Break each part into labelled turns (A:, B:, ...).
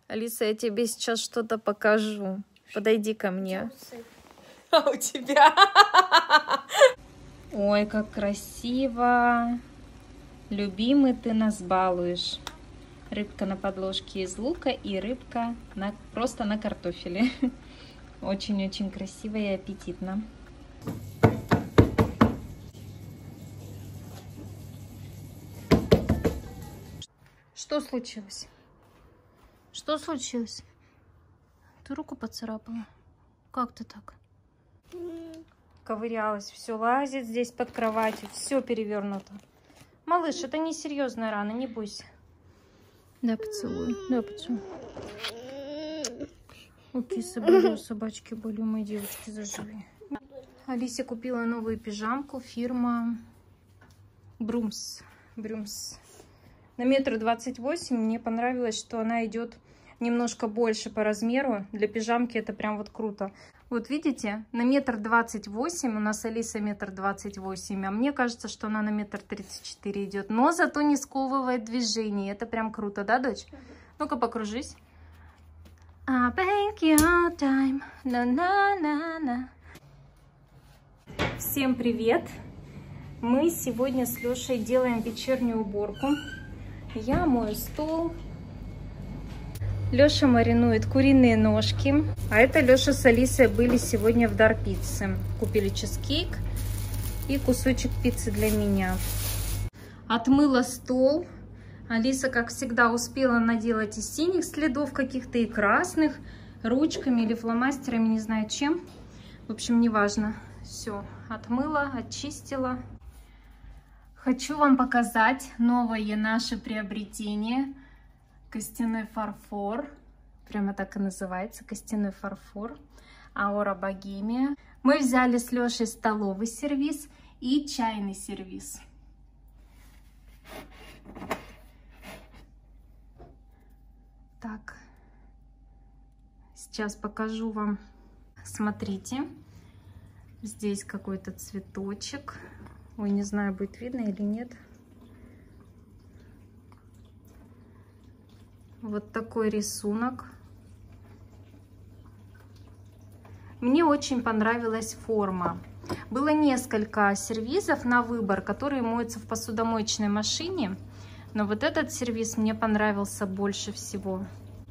A: Алиса, я тебе сейчас что-то покажу. Подойди ко мне.
B: А у тебя?
A: Ой, как красиво. Любимый, ты нас балуешь. Рыбка на подложке из лука и рыбка просто на картофеле. Очень-очень красиво и аппетитно. Что случилось? Что случилось? Ты руку поцарапала? Как ты так? Ковырялась, все лазит здесь под кроватью, все перевернуто. Малыш, это не серьезная рана, не бойся. Да, поцелуй, да, поцелуй. У кисы были, у собачки были, у моей девочки зажили. Алисе купила новую пижамку, фирма Брумс. На 1,28 м. Мне понравилось, что она идет немножко больше по размеру. Для пижамки это прям вот круто. Вот видите, на 1,28 м, у нас Алиса 1,28 м, а мне кажется, что она на 1,34 м идет. Но зато не сковывает движение. Это прям круто, да, дочь? Ну-ка, покружись. Всем привет! Мы сегодня с Лешей делаем вечернюю уборку. Я мою стол. Леша маринует куриные ножки. А это Леша с Алисой были сегодня в Дар Пиццы. Купили чизкейк и кусочек пиццы для меня. Отмыла стол. Алиса, как всегда, успела наделать и синих следов каких-то, и красных. Ручками или фломастерами, не знаю чем. В общем, неважно. Все, отмыла, очистила. Хочу вам показать новое наше приобретение. Костяной фарфор. Прямо так и называется. Костяной фарфор. Аура Богемия. Мы взяли с Лешей столовый сервиз и чайный сервиз. Так. Сейчас покажу вам. Смотрите. Здесь какой-то цветочек. Ой, не знаю, будет видно или нет. Вот такой рисунок. Мне очень понравилась форма. Было несколько сервизов на выбор, которые моются в посудомоечной машине. Но вот этот сервиз мне понравился больше всего.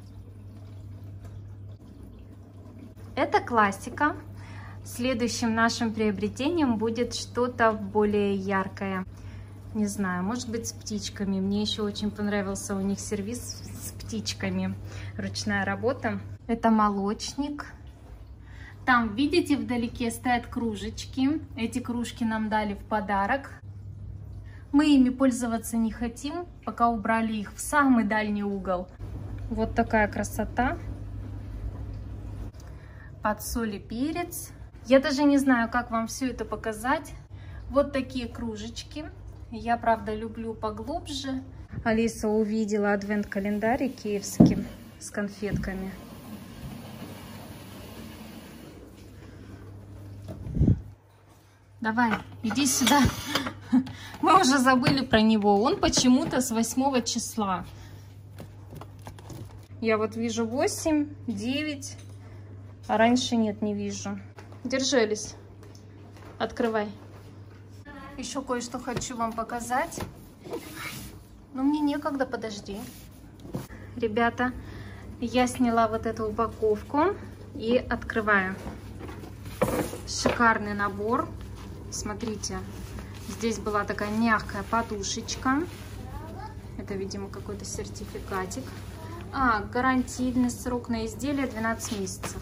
A: Это классика. Следующим нашим приобретением будет что-то более яркое. Не знаю, может быть, с птичками. Мне еще очень понравился у них сервиз с птичками. Ручная работа. Это молочник. Там, видите, вдалеке стоят кружечки. Эти кружки нам дали в подарок. Мы ими пользоваться не хотим, пока убрали их в самый дальний угол. Вот такая красота. Под соль и перец. Я даже не знаю, как вам все это показать. Вот такие кружечки. Я, правда, люблю поглубже. Алиса увидела адвент-календарь киевский с конфетками. Давай, иди сюда. Мы уже забыли про него. Он почему-то с 8 числа. Я вот вижу 8, 9, а раньше нет, не вижу. Держи, Алис. Открывай. Еще кое-что хочу вам показать. Но мне некогда, подожди. Ребята, я сняла вот эту упаковку и открываю. Шикарный набор. Смотрите, здесь была такая мягкая подушечка. Это, видимо, какой-то сертификатик. Гарантийный срок на изделие 12 месяцев.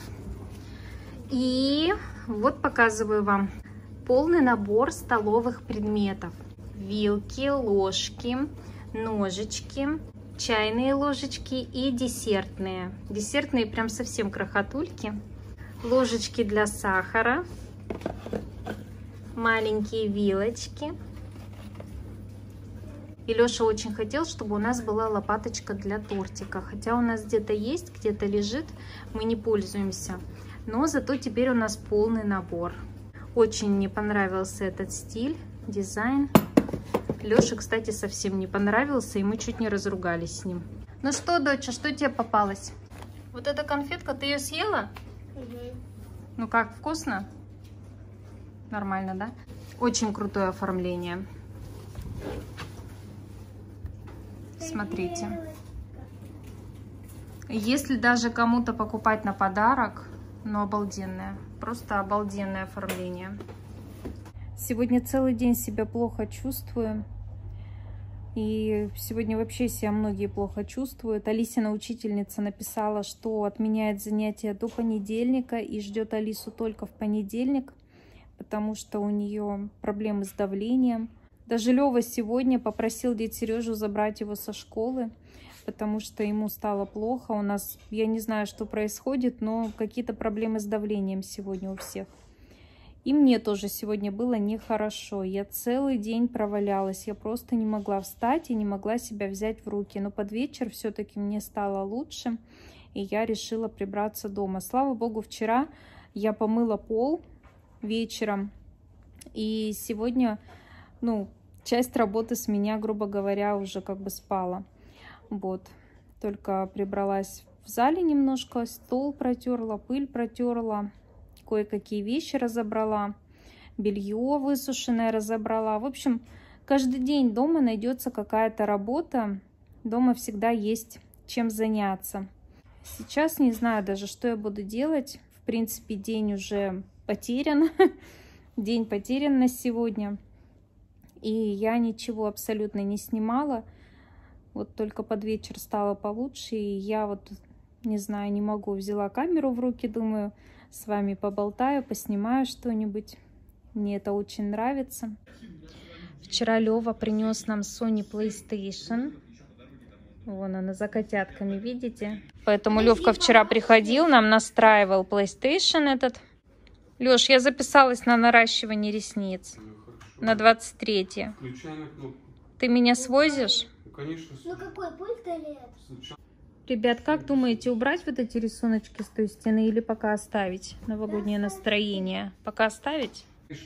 A: И вот показываю вам полный набор столовых предметов. Вилки, ложки, ножички, чайные ложечки и десертные. Десертные прям совсем крохотульки. Ложечки для сахара. Маленькие вилочки. И Леша очень хотел, чтобы у нас была лопаточка для тортика. Хотя у нас где-то есть, где-то лежит, мы не пользуемся. Но зато теперь у нас полный набор. Очень мне понравился этот стиль, дизайн. Леше, кстати, совсем не понравился, и мы чуть не разругались с ним. Ну что, доча, что тебе попалось? Вот эта конфетка, ты ее съела?
B: Угу.
A: Ну как, вкусно? Нормально, да? Очень крутое оформление. Смотрите. Если даже кому-то покупать на подарок, ну обалденное. Просто обалденное оформление. Сегодня целый день себя плохо чувствую. И сегодня вообще себя многие плохо чувствуют. Алисина учительница написала, что отменяет занятия до понедельника и ждет Алису только в понедельник, потому что у нее проблемы с давлением. Даже Лёва сегодня попросил дядю Сережу забрать его со школы, потому что ему стало плохо. У нас, я не знаю, что происходит, но какие-то проблемы с давлением сегодня у всех. И мне тоже сегодня было нехорошо. Я целый день провалялась. Я просто не могла встать и не могла себя взять в руки. Но под вечер все-таки мне стало лучше. И я решила прибраться дома. Слава богу, вчера я помыла пол вечером. И сегодня, ну, часть работы с меня, грубо говоря, уже как бы спала. Вот. Только прибралась в зале немножко. Стол протерла, пыль протерла. Кое-какие вещи разобрала, белье высушенное разобрала. В общем, каждый день дома найдется какая-то работа. Дома всегда есть чем заняться. Сейчас не знаю даже, что я буду делать. В принципе, день уже потерян. День потерян на сегодня. И я ничего абсолютно не снимала. Вот только под вечер стало получше. И я вот, не знаю, не могу. Взяла камеру в руки, думаю, с вами поболтаю, поснимаю что-нибудь. Мне это очень нравится. Вчера Лёва принес нам Sony PlayStation. Вон она за котятками, видите? Поэтому Лёвка вчера приходил, нам настраивал PlayStation этот. Лёш, я записалась на наращивание ресниц. На 23-е. Ты меня свозишь?
C: Конечно. Ну какой пульт или это?
A: Ребят, как думаете, убрать вот эти рисуночки с той стены или пока оставить? Новогоднее настроение. Пока оставить?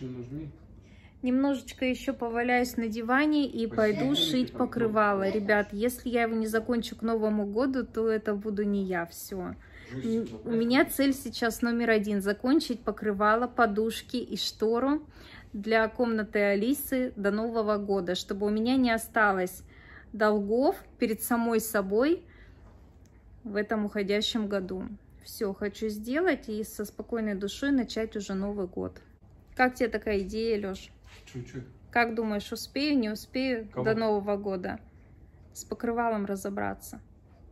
A: Немножечко еще поваляюсь на диване и пойду шить покрывало. Ребят, если я его не закончу к Новому году, то это буду не я. Все. У меня цель сейчас номер 1. Закончить покрывало, подушки и штору для комнаты Алисы до Нового года. Чтобы у меня не осталось долгов перед самой собой в этом уходящем году. Все хочу сделать и со спокойной душой начать уже Новый год. Как тебе такая идея, Лёш?
C: Чуть-чуть.
A: Как думаешь, успею, не успею до Нового года с покрывалом разобраться?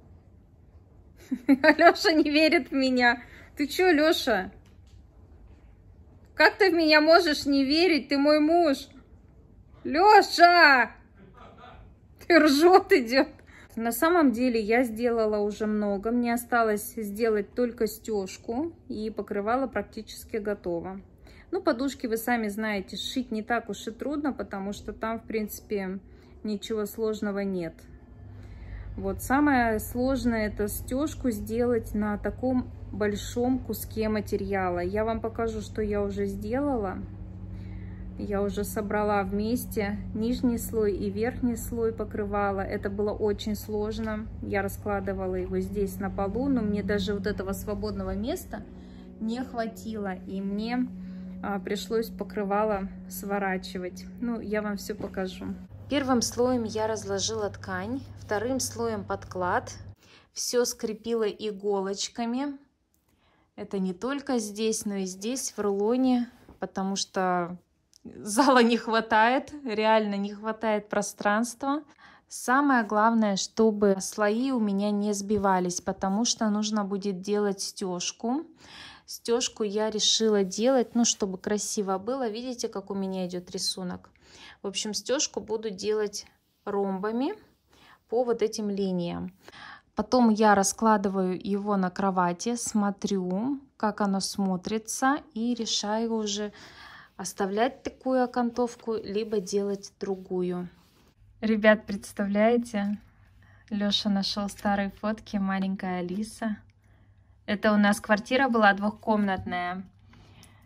A: Лёша не верит в меня. Ты чё, Лёша? Как ты в меня можешь не верить? Ты мой муж. Лёша! Ты ржёт идёт. На самом деле я сделала уже много. Мне осталось сделать только стежку, и покрывало практически готово. Ну, подушки, вы сами знаете, сшить не так уж и трудно, потому что там, в принципе, ничего сложного нет. Вот самое сложное — это стежку сделать на таком большом куске материала. Я вам покажу, что я уже сделала. Я уже собрала вместе нижний слой и верхний слой покрывала. Это было очень сложно. Я раскладывала его здесь на полу, но мне даже вот этого свободного места не хватило. И мне пришлось покрывало сворачивать. Ну, я вам все покажу. Первым слоем я разложила ткань, вторым слоем подклад. Все скрепила иголочками. Это не только здесь, но и здесь, в рулоне, потому что зала не хватает, реально не хватает пространства. Самое главное, чтобы слои у меня не сбивались, потому что нужно будет делать стежку. Стежку я решила делать, ну, чтобы красиво было. Видите, как у меня идет рисунок? В общем, стежку буду делать ромбами по вот этим линиям. Потом я раскладываю его на кровати, смотрю, как оно смотрится, и решаю уже оставлять такую окантовку, либо делать другую. Ребят, представляете? Лёша нашел старые фотки, маленькая Алиса. Это у нас квартира была двухкомнатная, в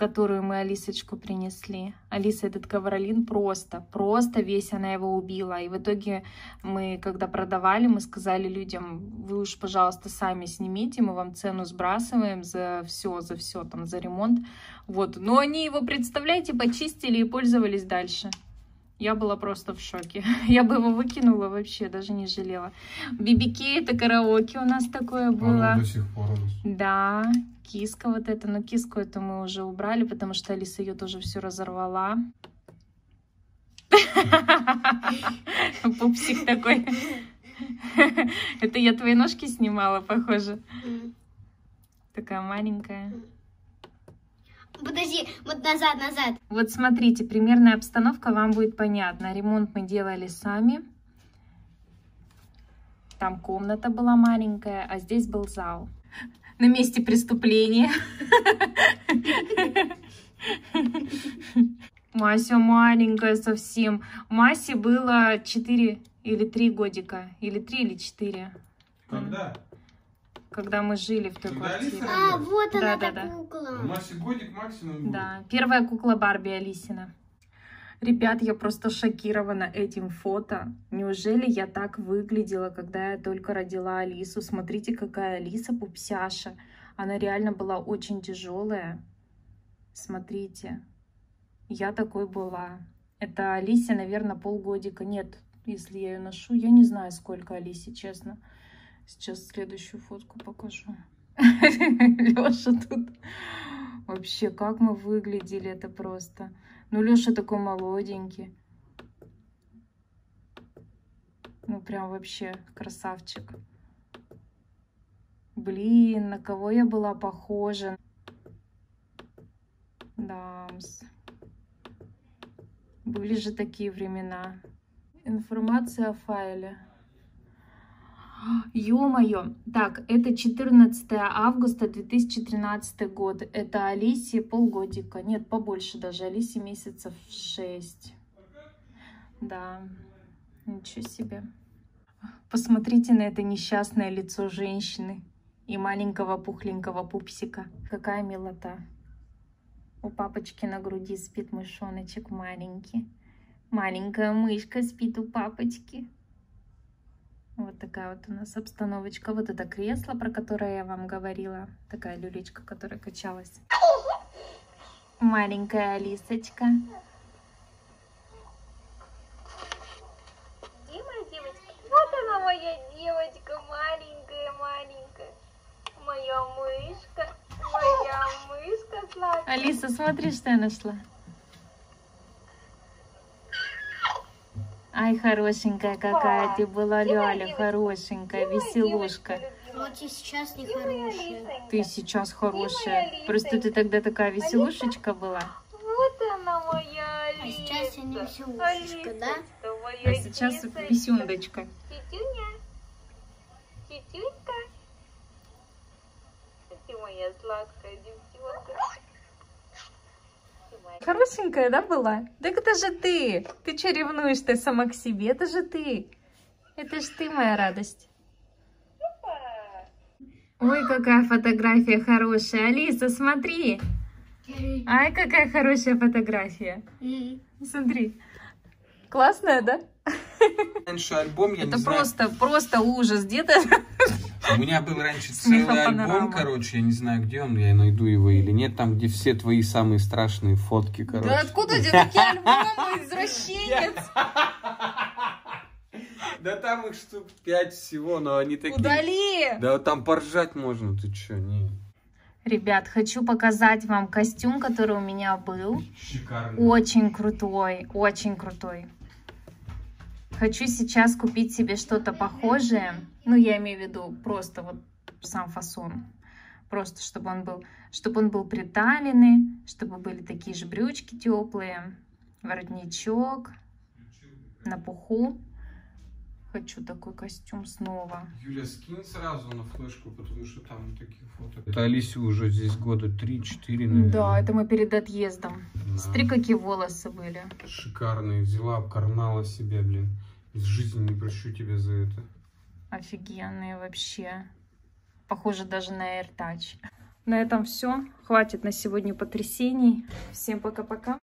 A: которую мы Алисочку принесли. Алиса этот ковролин просто весь она его убила. И в итоге мы, когда продавали, мы сказали людям: вы уж, пожалуйста, сами снимите, мы вам цену сбрасываем за все, там, за ремонт. Вот. Но они его, представляете, почистили и пользовались дальше. Я была просто в шоке. Я бы его выкинула вообще, даже не жалела. BBK — это караоке у нас такое было.
D: Оно до сих пор у нас.
A: Да, киска вот эта. Но киску эту мы уже убрали, потому что Алиса ее тоже все разорвала. Пупсик такой. Это я твои ножки снимала, похоже. Такая маленькая.
C: Подожди, вот назад.
A: Вот смотрите, примерная обстановка вам будет понятна. Ремонт мы делали сами. Там комната была маленькая, а здесь был зал. На месте преступления. Мася маленькая совсем. Масе было 4 или 3 годика. Или 3, или 4.
D: Когда?
A: Когда мы жили в той квартире.
C: А, вот она,
A: Да.
C: та кукла.
D: У Маси годик максимум.
A: Да, первая кукла Барби Алисина. Ребят, я просто шокирована этим фото. Неужели я так выглядела, когда я только родила Алису? Смотрите, какая Алиса пупсяша. Она реально была очень тяжелая. Смотрите. Я такой была. Это Алисе, наверное, полгодика. Нет, если я ее ношу, я не знаю, сколько Алисе, честно. Сейчас следующую фотку покажу. Леша тут. Вообще, как мы выглядели, это просто. Ну, Леша такой молоденький. Ну, прям вообще красавчик. Блин, на кого я была похожа. Да. Были же такие времена. Информация о файле. Ё-моё. Так, это 14 августа 2013 год. Это Алисе полгодика. Нет, побольше даже. Алисе месяцев 6. Да. Ничего себе. Посмотрите на это несчастное лицо женщины и маленького пухленького пупсика. Какая милота. У папочки на груди спит мышоночек маленький. Маленькая мышка спит у папочки. Вот такая вот у нас обстановочка. Вот это кресло, про которое я вам говорила. Такая люлечка, которая качалась. Маленькая Алисочка.
B: Где моя девочка? Вот она, моя девочка, маленькая. Моя мышка сладкая.
A: Алиса, смотри, что я нашла. Ай, хорошенькая какая ты была, Ляля, хорошенькая, веселушка.
C: Вот и сейчас нехорошая.
A: Ты сейчас хорошая. Просто ты тогда такая веселушечка была.
B: Вот она, моя Алиса.
C: А сейчас я не веселушечка, да?
A: А сейчас висюндочка.
B: Тетюнька. Ты моя сладкая девчонка.
A: Хорошенькая, да, была? Так это же ты. Ты что ревнуешь ты сама к себе? Это же ты. Это же ты, моя радость. Ой, какая фотография хорошая. Алиса, смотри. Ай, какая хорошая фотография. Смотри. Классная, да?
D: Раньше альбом, я
A: Это
D: не знаю.
A: просто ужас. Где-то...
D: У меня был раньше целый альбом, короче, я не знаю, где он, я найду его или нет, там, где все твои самые страшные фотки, короче.
A: Да откуда у тебя такие альбомы, извращенец?
D: Да там их штук 5 всего, но они такие...
A: Удали!
D: Да там поржать можно, ты чё, не.
A: Ребят, хочу показать вам костюм, который у меня был.
D: Шикарный.
A: Очень крутой, очень крутой. Хочу сейчас купить себе что-то похожее. Ну, я имею в виду просто вот сам фасон. Просто чтобы он был приталенный, чтобы были такие же брючки теплые, воротничок на пуху. Хочу такой костюм снова.
D: Юля, скинь сразу на флешку, потому что там такие фото. Это Алисе уже здесь года 3-4, наверное.
A: Да, это мы перед отъездом.
D: Да.
A: Смотри, какие волосы были.
D: Шикарные. Взяла, обкарнала себя, блин. Из жизни не прощу тебя за это.
A: Офигенные вообще. Похоже даже на AirTouch. На этом все. Хватит на сегодня потрясений. Всем пока-пока.